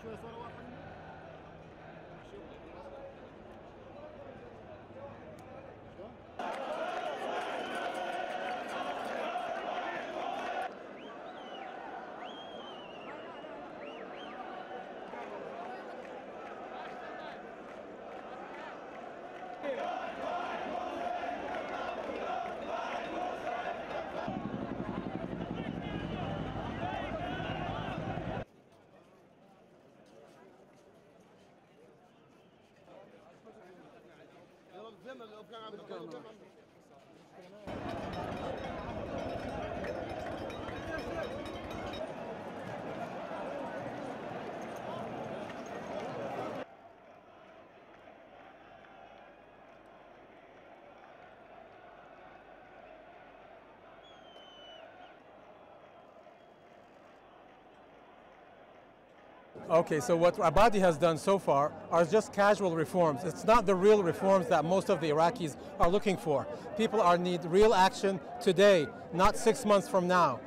Okay, so what Abadi has done so far are just casual reforms. It's not the real reforms that most of the Iraqis are looking for. People need real action today, not 6 months from now.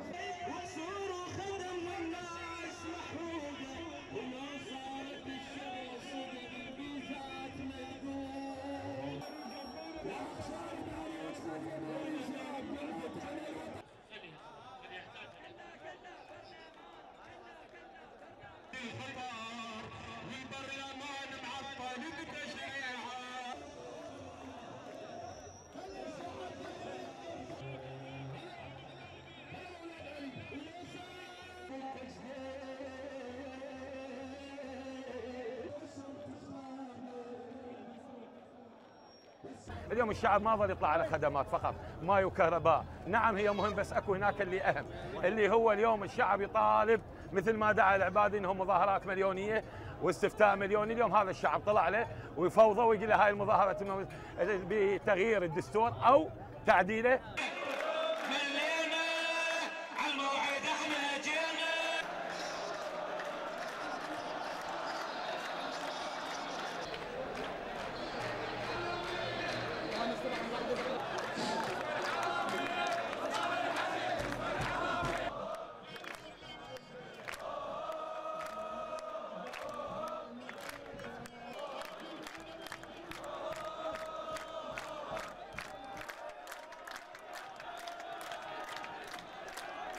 اليوم الشعب ما ظل يطلع على خدمات فقط، ماء وكهرباء، نعم هي مهم بس اكو هناك اللي اهم، اللي هو اليوم الشعب يطالب مثل ما دعا العبادي انهم مظاهرات مليونيه واستفتاء مليوني، اليوم هذا الشعب طلع له ويفوضه ويقول له هاي المظاهرات بتغيير الدستور او تعديله.